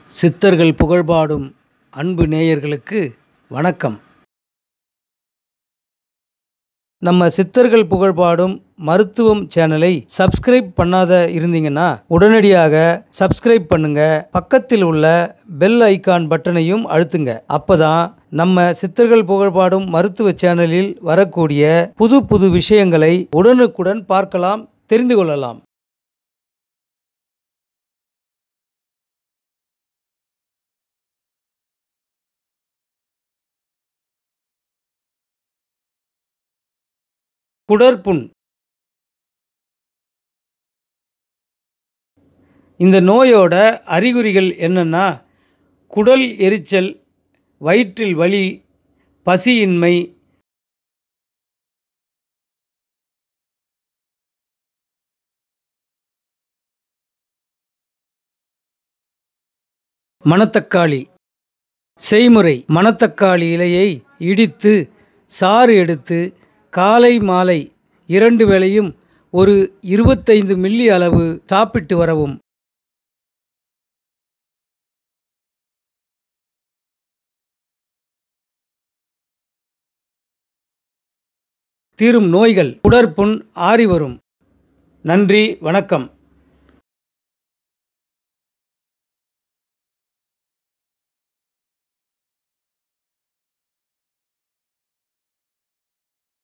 சித்தர்கள் புகழ்பாடும் அன்பு நேயர்களுக்கு வணக்கம். நம்ம சித்தர்கள் புகழ்பாடும் மருத்துவம் சேனலை சப்ஸ்கிரைப் பண்ணாத இருந்தீங்கன்னா உடனடியாக சப்ஸ்கிரைப் பண்ணுங்க. பக்கத்தில் உள்ள பெல் ஐகான் பட்டனையும் அழுத்துங்க. அப்பதான் நம்ம சித்தர்கள் புகழ்பாடும் மருத்துவ சேனலில் வரக்கூடிய புது புது விஷயங்களை உடனுக்குடன் பார்க்கலாம், தெரிந்து கொள்ளலாம். குடற்புண். இந்த நோயோட அறிகுறிகள் என்னன்னா, குடல் எரிச்சல், வயிற்றில் வலி, பசியின்மை, மணத்தக்காளி செய்முறை. மணத்தக்காளி இலையை இடித்து சாறு எடுத்து காலை மாலை 2 வேளையும் ஒரு 25 மில்லி அளவு சாப்பிட்டு வரவும். தீரும் நோய்கள். குடற்புண் ஆறி வரும். நன்றி, வணக்கம்.